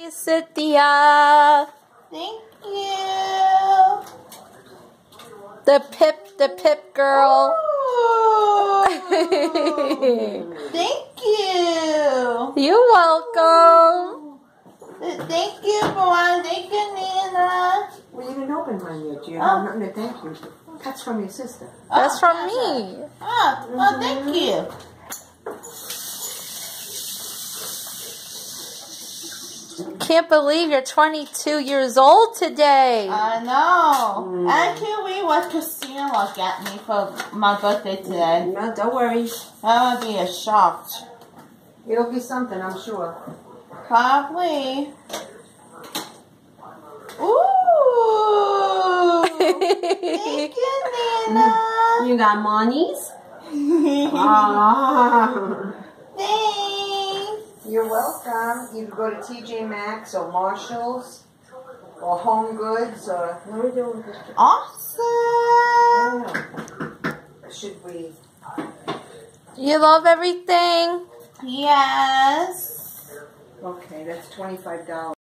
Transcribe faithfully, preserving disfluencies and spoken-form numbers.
Hey, Cynthia. Thank you. The pip, the pip girl. Thank you. You're welcome. Thank you for one. Thank you, Nina. Well, you didn't open mine yet. You Oh. have nothing to thank you. That's from your sister. That's Oh, from that's me. it. Oh, well, thank you. Can't believe you're twenty-two years old today. I know. Mm. Actually, we went to Santa got me for my birthday today. No, don't worry. That would be a shock. It'll be something, I'm sure. Probably. Ooh. Thank you, Nina. You got monies? Ah. Thanks. You're welcome. You can go to T J Maxx or Marshall's or Home Goods or what are we doing with this? Awesome. I don't know. Should we? You love everything? Yes. Okay, that's twenty-five dollars.